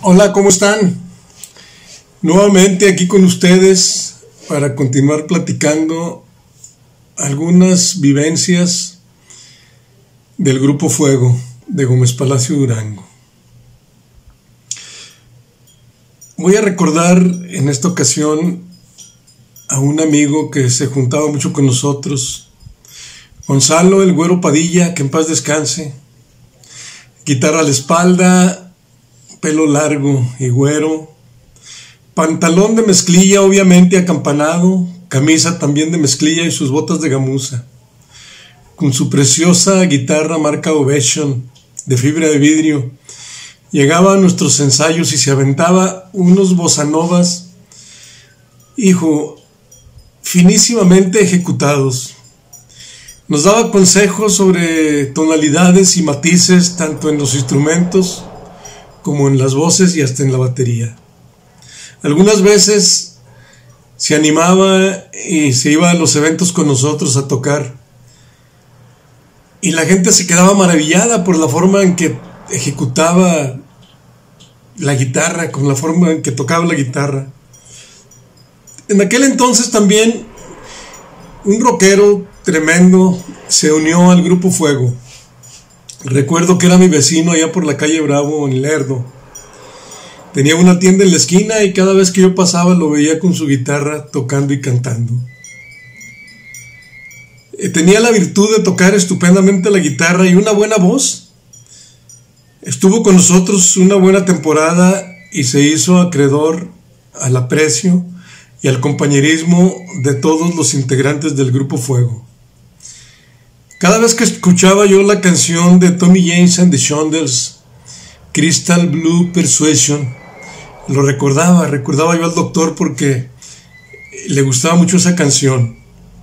Hola, ¿cómo están? Nuevamente aquí con ustedes para continuar platicando algunas vivencias del Grupo Fuego de Gómez Palacio Durango. Voy a recordar en esta ocasión a un amigo que se juntaba mucho con nosotros, Gonzalo el Güero Padilla, que en paz descanse. Guitarra a la espalda, pelo largo y güero, pantalón de mezclilla obviamente acampanado, camisa también de mezclilla y sus botas de gamuza, con su preciosa guitarra marca Ovation de fibra de vidrio. Llegaba a nuestros ensayos y se aventaba unos bossa novas, finísimamente ejecutados. Nos daba consejos sobre tonalidades y matices tanto en los instrumentos como en las voces y hasta en la batería. Algunas veces se animaba y se iba a los eventos con nosotros a tocar, y la gente se quedaba maravillada por la forma en que ejecutaba la guitarra, con la forma en que tocaba la guitarra. En aquel entonces también un rockero tremendo se unió al Grupo Fuego. Recuerdo que era mi vecino allá por la calle Bravo en Lerdo. Tenía una tienda en la esquina y cada vez que yo pasaba lo veía con su guitarra tocando y cantando. Tenía la virtud de tocar estupendamente la guitarra y una buena voz. Estuvo con nosotros una buena temporada y se hizo acreedor al aprecio y al compañerismo de todos los integrantes del Grupo Fuego. Cada vez que escuchaba yo la canción de Tommy James and the Shondells, Crystal Blue Persuasion, lo recordaba yo al doctor porque le gustaba mucho esa canción.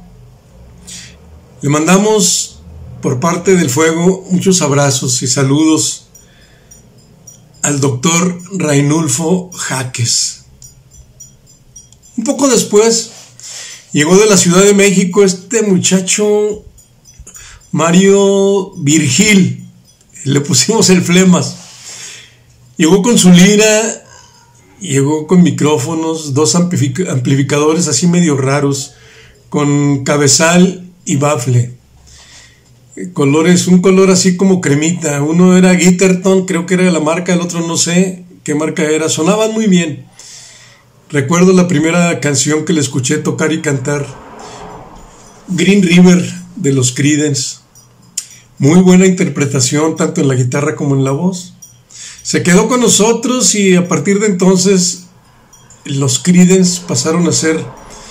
Le mandamos por parte del Fuego muchos abrazos y saludos al doctor Rainulfo Jaques. Un poco después llegó de la Ciudad de México este muchacho Mario Virgil, le pusimos el Flemas. Llegó con su lira, llegó con micrófonos, dos amplificadores así medio raros, con cabezal y bafle. Colores, un color así como cremita. Uno era Guitarton, creo que era de la marca, el otro no sé qué marca era. Sonaban muy bien. Recuerdo la primera canción que le escuché tocar y cantar, Green River de los Creedence. Muy buena interpretación tanto en la guitarra como en la voz. Se quedó con nosotros y a partir de entonces los Creedence pasaron a ser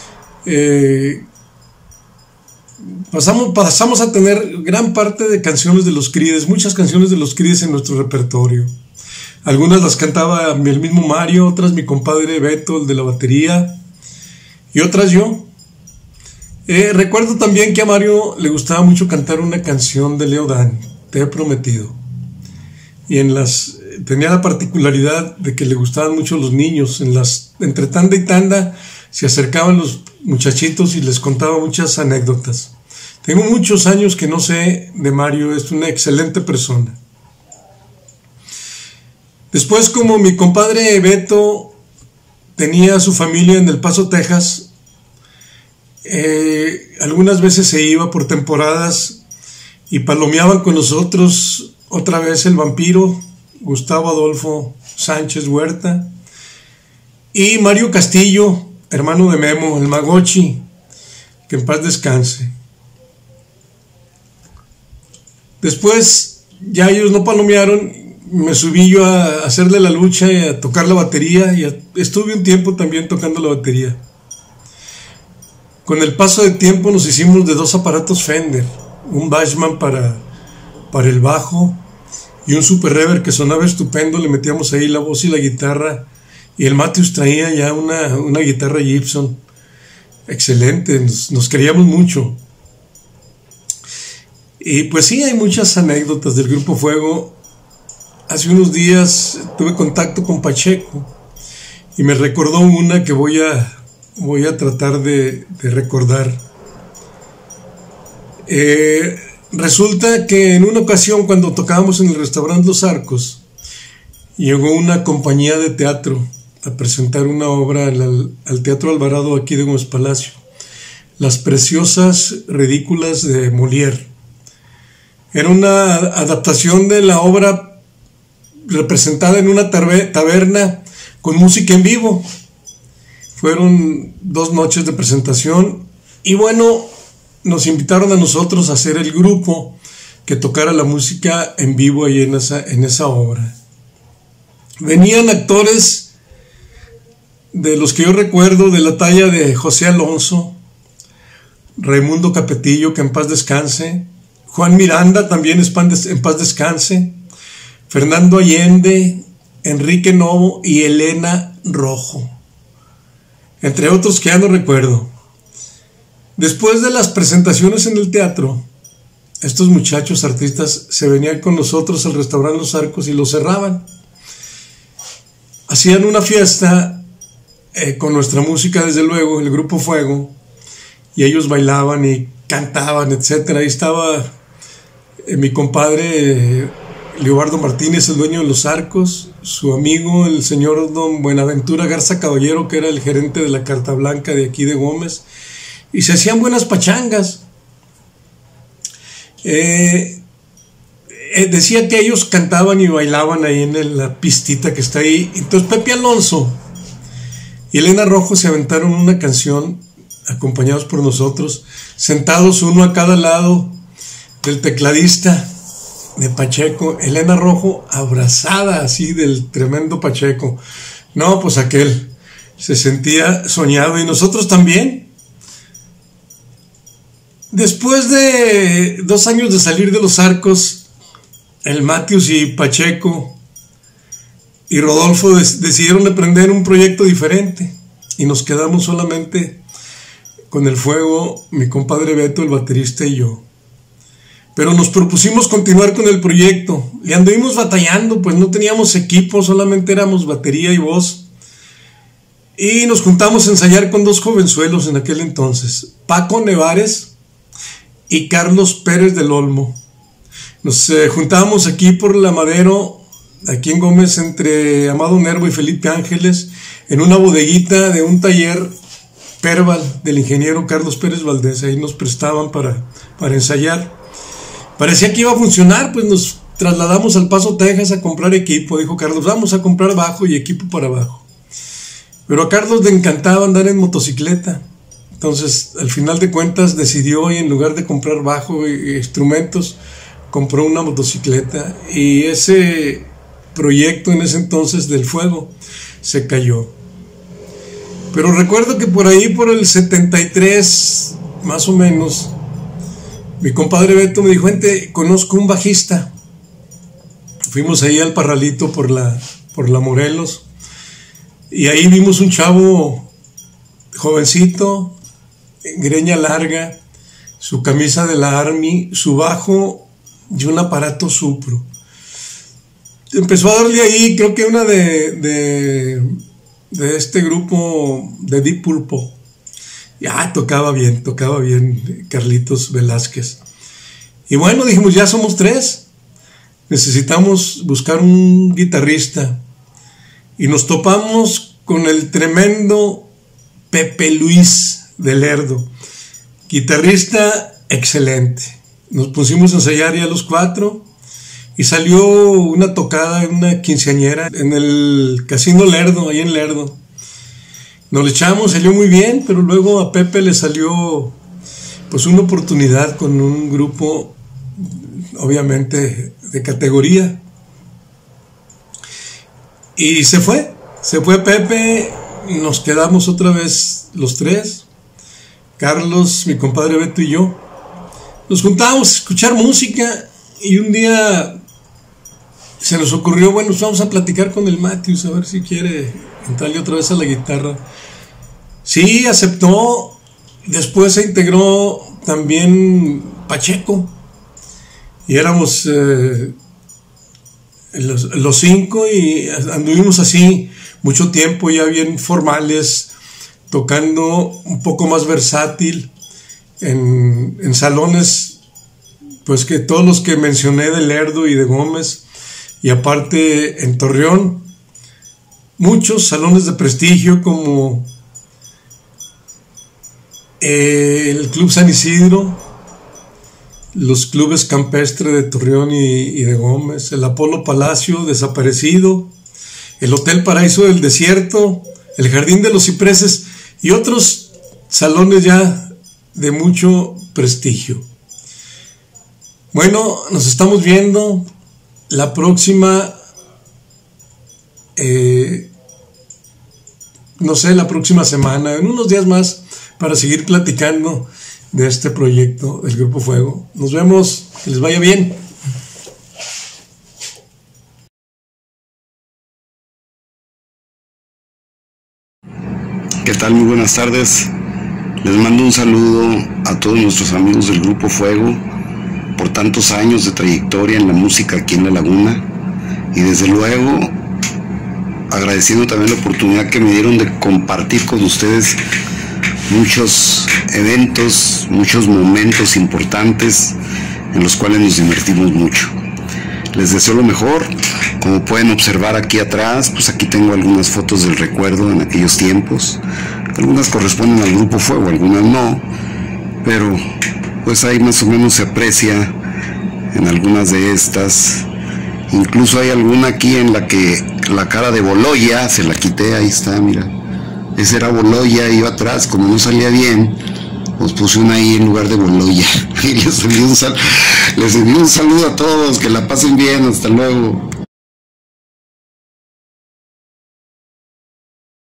pasamos a tener gran parte de canciones de los Creedence, muchas canciones de los Creedence en nuestro repertorio. Algunas las cantaba el mismo Mario, otras mi compadre Beto, el de la batería, y otras yo. Recuerdo también que a Mario le gustaba mucho cantar una canción de Leo Dan, Te he prometido. Y tenía la particularidad de que le gustaban mucho los niños. Entre tanda y tanda se acercaban los muchachitos y les contaba muchas anécdotas. Tengo muchos años que no sé de Mario, es una excelente persona. Después, como mi compadre Beto tenía su familia en El Paso, Texas, algunas veces se iba por temporadas y palomeaban con nosotros otra vez el Vampiro, Gustavo Adolfo Sánchez Huerta, y Mario Castillo, hermano de Memo, el Magochi, que en paz descanse. Después ya ellos no palomearon, me subí yo a hacerle la lucha y a tocar la batería, y estuve un tiempo también tocando la batería. Con el paso del tiempo nos hicimos de dos aparatos Fender, un Bashman para el bajo y un Super Reverb que sonaba estupendo. Le metíamos ahí la voz y la guitarra, y el Matthews traía ya una guitarra Gibson excelente. Nos queríamos mucho. Y pues sí, hay muchas anécdotas del Grupo Fuego. Hace unos días tuve contacto con Pacheco y me recordó una que voy a tratar de recordar. Resulta que en una ocasión, cuando tocábamos en el restaurante Los Arcos, llegó una compañía de teatro a presentar una obra al Teatro Alvarado aquí de Gómez Palacio, Las Preciosas Ridículas de Molière. Era una adaptación de la obra representada en una taberna con música en vivo. Fueron 2 noches de presentación y bueno, nos invitaron a nosotros a hacer el grupo que tocara la música en vivo ahí en esa obra. Venían actores de los que yo recuerdo de la talla de José Alonso, Raimundo Capetillo, que en paz descanse, Juan Miranda, también en paz descanse, Fernando Allende, Enrique Novo y Elena Rojo, entre otros que ya no recuerdo. Después de las presentaciones en el teatro, estos muchachos artistas se venían con nosotros al restaurante Los Arcos y lo cerraban. Hacían una fiesta con nuestra música, desde luego, el Grupo Fuego, y ellos bailaban y cantaban, etc. Ahí estaba mi compadre Leobardo Martínez, el dueño de Los Arcos, su amigo el señor don Buenaventura Garza Caballero, que era el gerente de la Carta Blanca de aquí de Gómez, y se hacían buenas pachangas. Decía que ellos cantaban y bailaban ahí en la pistita que está ahí. Entonces Pepe Alonso y Elena Rojo se aventaron una canción acompañados por nosotros, sentados uno a cada lado del tecladista de Pacheco, Elena Rojo abrazada así del tremendo Pacheco. No, pues aquel se sentía soñado y nosotros también. Después de 2 años de salir de Los Arcos, el Matius y Pacheco y Rodolfo decidieron emprender un proyecto diferente y nos quedamos solamente con el Fuego, mi compadre Beto, el baterista, y yo. Pero nos propusimos continuar con el proyecto y anduvimos batallando, pues no teníamos equipo, solamente éramos batería y voz. Y nos juntamos a ensayar con 2 jovenzuelos en aquel entonces, Paco Nevares y Carlos Pérez del Olmo. Nos juntábamos aquí por la Madero, aquí en Gómez, entre Amado Nervo y Felipe Ángeles, en una bodeguita de un taller Perval del ingeniero Carlos Pérez Valdés. Ahí nos prestaban para ensayar. Parecía que iba a funcionar, pues nos trasladamos al Paso, Texas a comprar equipo. Dijo Carlos, vamos a comprar bajo y equipo para bajo. Pero a Carlos le encantaba andar en motocicleta. Entonces, al final de cuentas, decidió, y en lugar de comprar bajo e instrumentos, compró una motocicleta. Y ese proyecto en ese entonces del Fuego se cayó. Pero recuerdo que por ahí, por el 73, más o menos, mi compadre Beto me dijo, gente, conozco un bajista. Fuimos ahí al Parralito por la Morelos, y ahí vimos un chavo jovencito, greña larga, su camisa de la Army, su bajo y un aparato Supro. Empezó a darle ahí, creo que una de este grupo de Deep Purple. Ya tocaba bien Carlitos Velázquez. Y bueno, dijimos, ya somos 3, necesitamos buscar un guitarrista. Y nos topamos con el tremendo Pepe Luis de Lerdo, guitarrista excelente. Nos pusimos a ensayar ya los 4 y salió una tocada en una quinceañera en el Casino Lerdo, ahí en Lerdo. Nos le echamos, salió muy bien, pero luego a Pepe le salió pues una oportunidad con un grupo obviamente de categoría. Y se fue Pepe, nos quedamos otra vez los 3, Carlos, mi compadre Beto y yo. Nos juntábamos a escuchar música y un día se nos ocurrió, bueno, vamos a platicar con el Matius a ver si quiere entrarle otra vez a la guitarra. Sí, aceptó. Después se integró también Pacheco y éramos los 5 y anduvimos así mucho tiempo, ya bien formales, tocando un poco más versátil en salones, pues que todos los que mencioné de Lerdo y de Gómez, y aparte en Torreón, muchos salones de prestigio como el Club San Isidro, los clubes campestre de Torreón y de Gómez, el Apolo Palacio desaparecido, el Hotel Paraíso del Desierto, el Jardín de los Cipreses y otros salones ya de mucho prestigio. Bueno, nos estamos viendo la próxima, la próxima semana, en unos días más, para seguir platicando de este proyecto del Grupo Fuego. Nos vemos, que les vaya bien. ¿Qué tal? Muy buenas tardes. Les mando un saludo a todos nuestros amigos del Grupo Fuego por tantos años de trayectoria en la música aquí en La Laguna, y desde luego agradeciendo también la oportunidad que me dieron de compartir con ustedes muchos eventos, muchos momentos importantes en los cuales nos divertimos mucho. Les deseo lo mejor. Como pueden observar aquí atrás, pues aquí tengo algunas fotos del recuerdo en aquellos tiempos. Algunas corresponden al Grupo Fuego, algunas no, pero pues ahí más o menos se aprecia en algunas de estas. Incluso hay alguna aquí en la que la cara de Boloya se la quité, ahí está, mira. Ese era Boloya, iba atrás, como no salía bien, pues puse una ahí en lugar de Boloya. Y les envío un saludo a todos, que la pasen bien, hasta luego.